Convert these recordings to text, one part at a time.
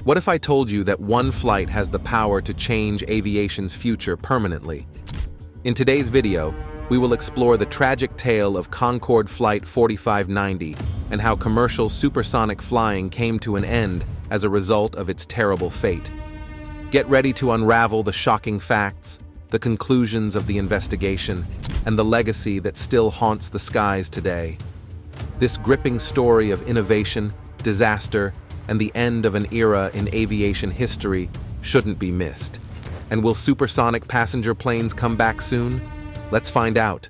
What if I told you that one flight has the power to change aviation's future permanently? In today's video, we will explore the tragic tale of Concorde Flight 4590 and how commercial supersonic flying came to an end as a result of its terrible fate. Get ready to unravel the shocking facts, the conclusions of the investigation, and the legacy that still haunts the skies today. This gripping story of innovation, disaster, and the end of an era in aviation history shouldn't be missed. And will supersonic passenger planes come back soon? Let's find out.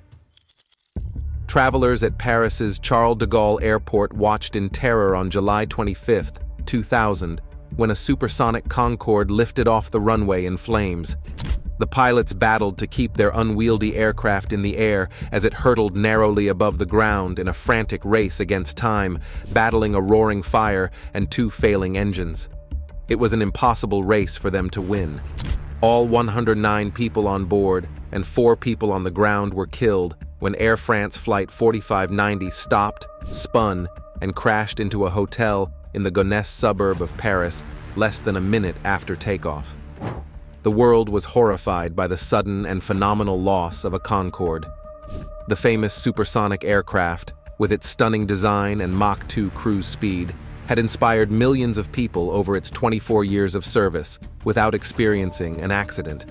Travelers at Paris's Charles de Gaulle Airport watched in terror on July 25, 2000, when a supersonic Concorde lifted off the runway in flames. The pilots battled to keep their unwieldy aircraft in the air as it hurtled narrowly above the ground in a frantic race against time, battling a roaring fire and two failing engines. It was an impossible race for them to win. All 109 people on board and 4 people on the ground were killed when Air France Flight 4590 stopped, spun, and crashed into a hotel in the Gonesse suburb of Paris less than a minute after takeoff. The world was horrified by the sudden and phenomenal loss of a Concorde. The famous supersonic aircraft, with its stunning design and Mach 2 cruise speed, had inspired millions of people over its 24 years of service without experiencing an accident.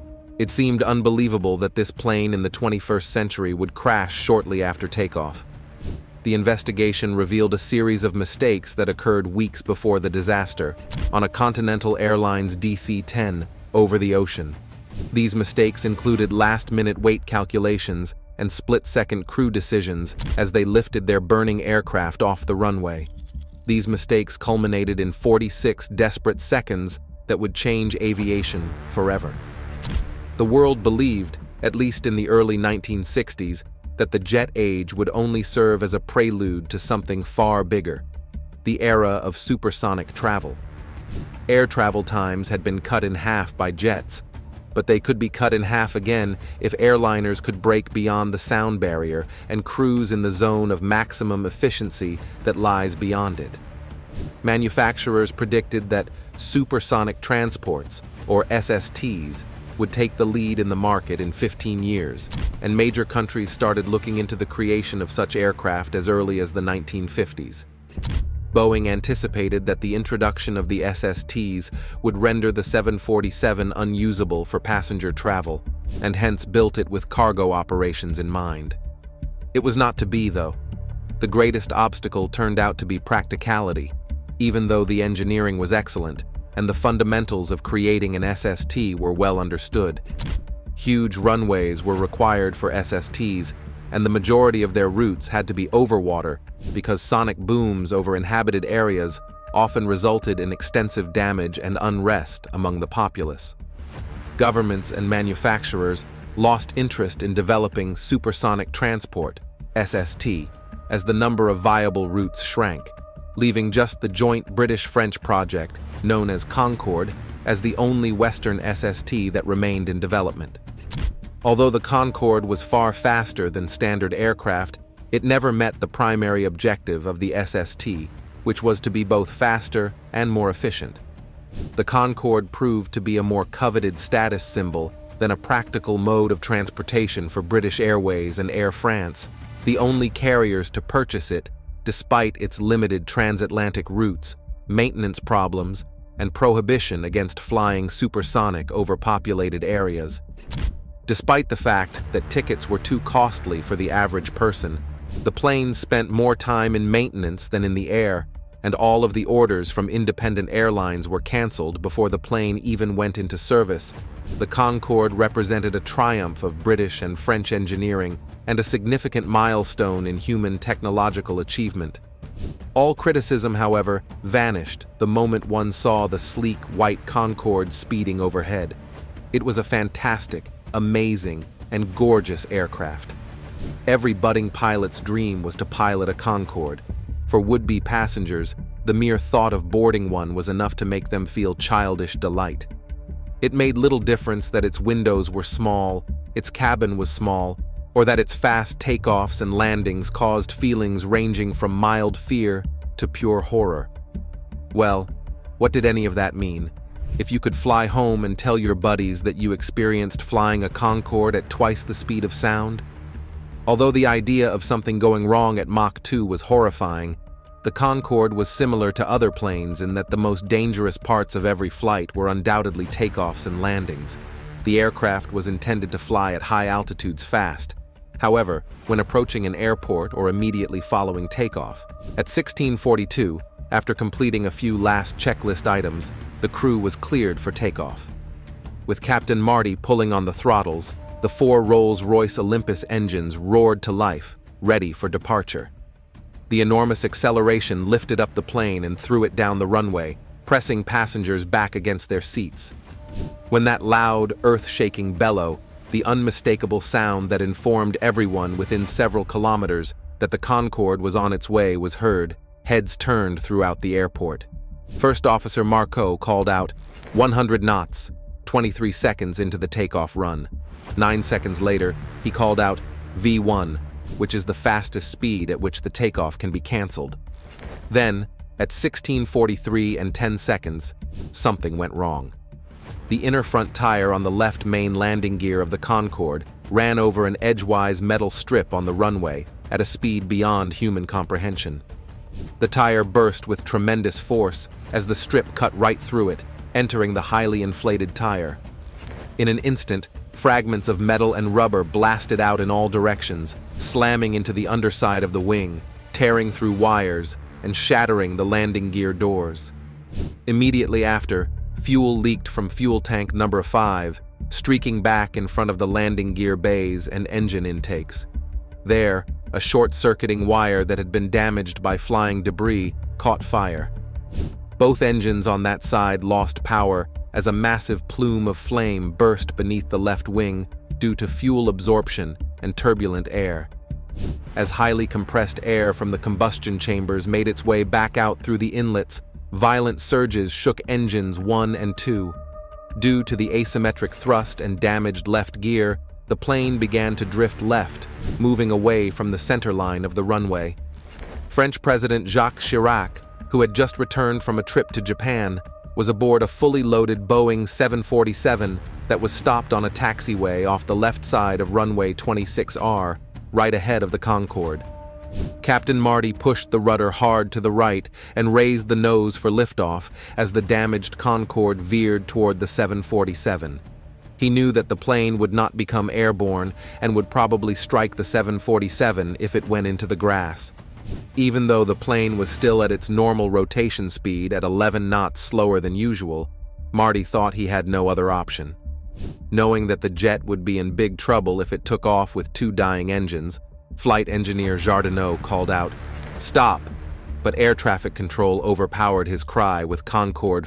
It seemed unbelievable that this plane in the 21st century would crash shortly after takeoff. The investigation revealed a series of mistakes that occurred weeks before the disaster on a Continental Airlines DC-10 over the ocean. These mistakes included last-minute weight calculations and split-second crew decisions as they lifted their burning aircraft off the runway. These mistakes culminated in 46 desperate seconds that would change aviation forever. The world believed, at least in the early 1960s, that the jet age would only serve as a prelude to something far bigger, the era of supersonic travel. Air travel times had been cut in half by jets, but they could be cut in half again if airliners could break beyond the sound barrier and cruise in the zone of maximum efficiency that lies beyond it. Manufacturers predicted that supersonic transports, or SSTs, would take the lead in the market in 15 years, and major countries started looking into the creation of such aircraft as early as the 1950s. Boeing anticipated that the introduction of the SSTs would render the 747 unusable for passenger travel, and hence built it with cargo operations in mind. It was not to be, though. The greatest obstacle turned out to be practicality, even though the engineering was excellent and the fundamentals of creating an SST were well understood. Huge runways were required for SSTs, and the majority of their routes had to be over water because sonic booms over inhabited areas often resulted in extensive damage and unrest among the populace. Governments and manufacturers lost interest in developing supersonic transport, SST, as the number of viable routes shrank, leaving just the joint British-French project, known as Concorde, as the only Western SST that remained in development. Although the Concorde was far faster than standard aircraft, it never met the primary objective of the SST, which was to be both faster and more efficient. The Concorde proved to be a more coveted status symbol than a practical mode of transportation for British Airways and Air France, the only carriers to purchase it despite its limited transatlantic routes, maintenance problems, and prohibition against flying supersonic over populated areas. Despite the fact that tickets were too costly for the average person, the planes spent more time in maintenance than in the air, and all of the orders from independent airlines were canceled before the plane even went into service. The Concorde represented a triumph of British and French engineering and a significant milestone in human technological achievement. All criticism, however, vanished the moment one saw the sleek white Concorde speeding overhead. It was a fantastic, amazing, and gorgeous aircraft. Every budding pilot's dream was to pilot a Concorde. For would-be passengers, the mere thought of boarding one was enough to make them feel childish delight. It made little difference that its windows were small, its cabin was small, or that its fast takeoffs and landings caused feelings ranging from mild fear to pure horror. Well, What did any of that mean? If you could fly home and tell your buddies that you experienced flying a Concorde at twice the speed of sound? Although the idea of something going wrong at Mach 2 was horrifying, the Concorde was similar to other planes in that the most dangerous parts of every flight were undoubtedly takeoffs and landings. The aircraft was intended to fly at high altitudes fast. However, when approaching an airport or immediately following takeoff, at 16:42, after completing a few last checklist items, the crew was cleared for takeoff. With Captain Marty pulling on the throttles, the 4 Rolls-Royce Olympus engines roared to life, ready for departure. The enormous acceleration lifted up the plane and threw it down the runway, pressing passengers back against their seats. When that loud, earth-shaking bellow, the unmistakable sound that informed everyone within several kilometers that the Concorde was on its way was heard, heads turned throughout the airport. First Officer Marco called out, 100 knots, 23 seconds into the takeoff run. 9 seconds later, he called out V1, which is the fastest speed at which the takeoff can be cancelled. Then, at 16:43 and 10 seconds, something went wrong. The inner front tire on the left main landing gear of the Concorde ran over an edgewise metal strip on the runway at a speed beyond human comprehension. The tire burst with tremendous force as the strip cut right through it, entering the highly inflated tire. In an instant, fragments of metal and rubber blasted out in all directions, slamming into the underside of the wing, tearing through wires, and shattering the landing gear doors. Immediately after, fuel leaked from fuel tank number 5, streaking back in front of the landing gear bays and engine intakes. There, a short-circuiting wire that had been damaged by flying debris caught fire. Both engines on that side lost power as a massive plume of flame burst beneath the left wing due to fuel absorption and turbulent air. As highly compressed air from the combustion chambers made its way back out through the inlets, violent surges shook engines 1 and 2. Due to the asymmetric thrust and damaged left gear, the plane began to drift left, moving away from the center line of the runway. French President Jacques Chirac, who had just returned from a trip to Japan, was aboard a fully loaded Boeing 747 that was stopped on a taxiway off the left side of runway 26R, right ahead of the Concorde. Captain Marty pushed the rudder hard to the right and raised the nose for liftoff as the damaged Concorde veered toward the 747. He knew that the plane would not become airborne and would probably strike the 747 if it went into the grass. Even though the plane was still at its normal rotation speed at 11 knots slower than usual, Marty thought he had no other option. Knowing that the jet would be in big trouble if it took off with 2 dying engines, flight engineer Jardineau called out, "Stop!" But air traffic control overpowered his cry with Concorde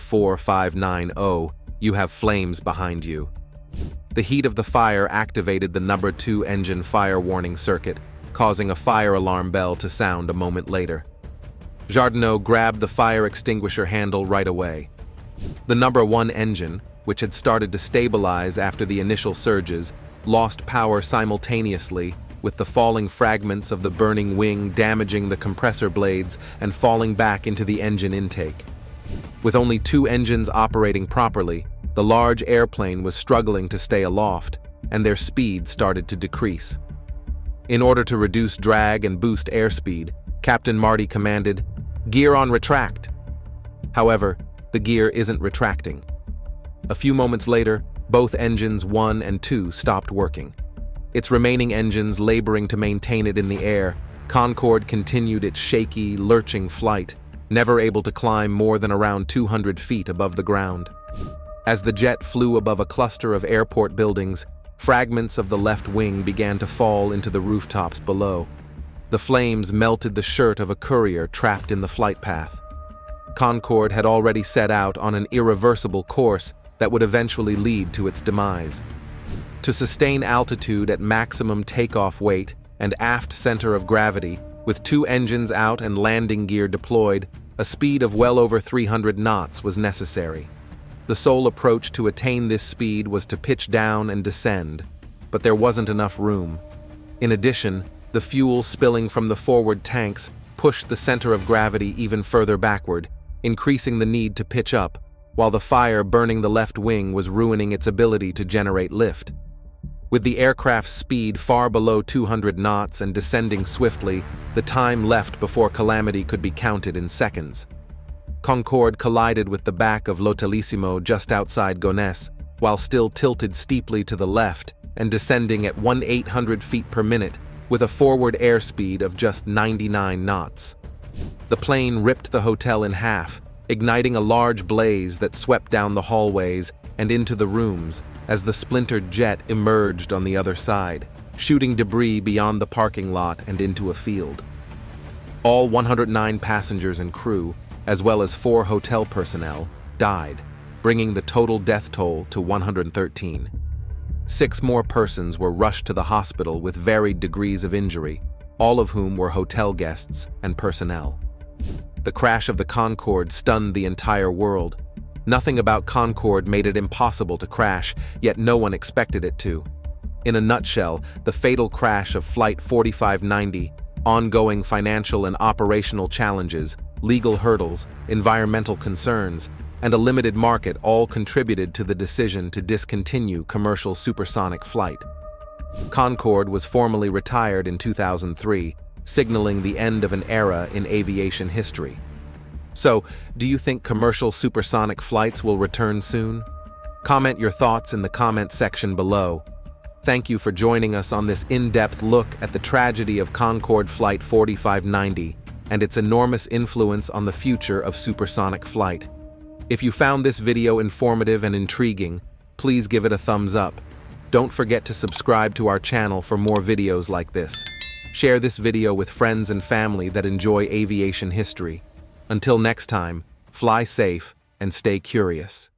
4590, "You have flames behind you." The heat of the fire activated the number 2 engine fire warning circuit, causing a fire alarm bell to sound a moment later. Jardineau grabbed the fire extinguisher handle right away. The number 1 engine, which had started to stabilize after the initial surges, lost power simultaneously, with the falling fragments of the burning wing damaging the compressor blades and falling back into the engine intake. With only 2 engines operating properly, the large airplane was struggling to stay aloft, and their speed started to decrease. In order to reduce drag and boost airspeed, Captain Marty commanded, "Gear on retract." However, the gear isn't retracting. A few moments later, both engines 1 and 2 stopped working. Its remaining engines laboring to maintain it in the air, Concorde continued its shaky, lurching flight, never able to climb more than around 200 feet above the ground. As the jet flew above a cluster of airport buildings, fragments of the left wing began to fall into the rooftops below. The flames melted the shirt of a courier trapped in the flight path. Concorde had already set out on an irreversible course that would eventually lead to its demise. To sustain altitude at maximum takeoff weight and aft center of gravity, with 2 engines out and landing gear deployed, a speed of well over 300 knots was necessary. The sole approach to attain this speed was to pitch down and descend, but there wasn't enough room. In addition, the fuel spilling from the forward tanks pushed the center of gravity even further backward, increasing the need to pitch up, while the fire burning the left wing was ruining its ability to generate lift. With the aircraft's speed far below 200 knots and descending swiftly, the time left before calamity could be counted in seconds. Concorde collided with the back of L'Hôtelissimo just outside Gonesse, while still tilted steeply to the left and descending at 1,800 feet per minute with a forward airspeed of just 99 knots. The plane ripped the hotel in half, igniting a large blaze that swept down the hallways and into the rooms as the splintered jet emerged on the other side, shooting debris beyond the parking lot and into a field. All 109 passengers and crew, as well as 4 hotel personnel, died, bringing the total death toll to 113. 6 more persons were rushed to the hospital with varied degrees of injury, all of whom were hotel guests and personnel. The crash of the Concorde stunned the entire world. Nothing about Concorde made it impossible to crash, yet no one expected it to. In a nutshell, the fatal crash of Flight 4590, ongoing financial and operational challenges, legal hurdles, environmental concerns, and a limited market all contributed to the decision to discontinue commercial supersonic flight. Concorde was formally retired in 2003, signaling the end of an era in aviation history. So, do you think commercial supersonic flights will return soon? Comment your thoughts in the comment section below. Thank you for joining us on this in-depth look at the tragedy of Concorde Flight 4590 and its enormous influence on the future of supersonic flight. If you found this video informative and intriguing, please give it a thumbs up. Don't forget to subscribe to our channel for more videos like this. Share this video with friends and family that enjoy aviation history. Until next time, fly safe and stay curious.